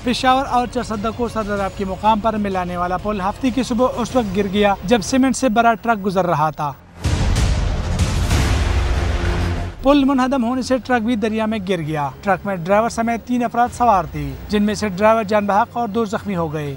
پشاور اور چرسدہ کو صدراب کے مقام پر ملانے والا پل ہفتے کی صبح اس وقت گر گیا جب سیمنٹ سے بڑا ٹرک گزر رہا تھا۔ پل منہدم ہونے سے ٹرک بھی دریا میں گر گیا۔ ٹرک میں ڈرائیور سمیت 3 افراد سوار تھے، جن میں سے ڈرائیور جان بحق اور 2 زخمی ہو گئے۔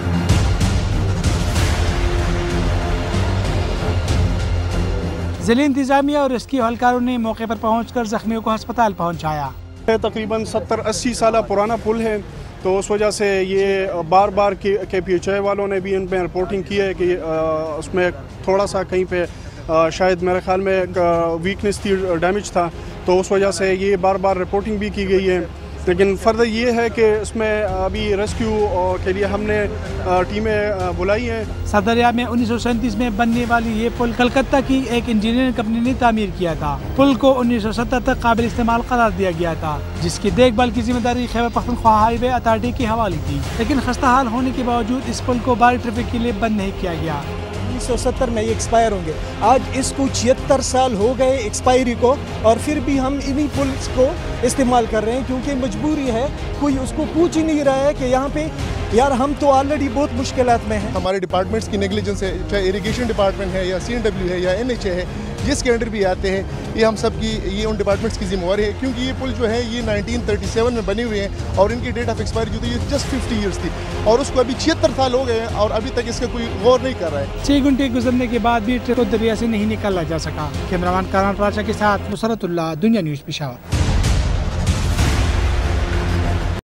ضلع انتظامیہ اور ریسکیو اہلکاروں نے موقع پر پہنچ کر زخمیوں کو ہسپتال پہنچایا۔ تقریباً 70-80 سالہ پرانا پل ہے، تو اس وجہ سے یہ بار بار KPHI والوں نے بھی ان پہ رپورٹنگ کی ہے کہ اس میں تھوڑا سا کہیں پہ شاید میرے خیال میں ویکنس تھی، ڈیمیج تھا، تو اس وجہ سے یہ بار بار رپورٹنگ بھی کی گئی ہے۔ لیکن فردر یہ ہے کہ اس میں ابھی ریسکیو کے لیے ہم نے ٹیمیں بلائی ہیں۔ صدریاب میں 1937 میں بننے والی یہ پل کلکتہ کی ایک انجینئرنگ کمپنی نے تعمیر کیا تھا۔ پل کو 1970 تک قابل استعمال قرار دیا گیا تھا، جس کی دیکھ بھال کی ذمہ داری Khyber Pakhtunkhwa highway authority کے حوالے تھی، لیکن خستہ حال ہونے کے باوجود اس پل کو بھاری ٹریفک کے لیے بند نہیں کیا گیا۔ 1970 میں یہ ایکسپائر ہوں گے، آج اس کو 76 سال ہو گئے ایکسپائری کو، اور پھر بھی ہم انہی پلس کو استعمال کر رہے ہیں کیونکہ مجبوری ہے، کوئی اس کو پوچھ ہی نہیں رہا ہے کہ یہاں پہ یار ہم تو آلریڈی بہت مشکلات میں ہیں۔ ہمارے ڈپارٹمنٹس کی نیگلیجنس ہے، چاہے اریگیشن ڈپارٹمنٹ ہے یا CNW ہے یا NHA ہے، جس کے انڈر بھی آتے ہیں، یہ ہم سب کی یہ ان ڈپارٹمنٹس کی ذمہ داری ہے، کیونکہ یہ پل جو ہے یہ 1937 میں بنے ہوئے ہیں اور ان کی ڈیٹ آف ایکسپائری جو تھی یہ جسٹ 50 ایئرس تھی، اور اس کو ابھی 76 سال ہو گئے ہیں اور ابھی تک اس کا کوئی غور نہیں کر رہا ہے۔ 6 گھنٹے گزرنے کے بعد بھی ٹرک کو دریا سے نہیں نکالا جا سکا۔ کیمرہ مین کاران پاشا کے ساتھ نصرت اللہ، دنیا نیوز پشاور۔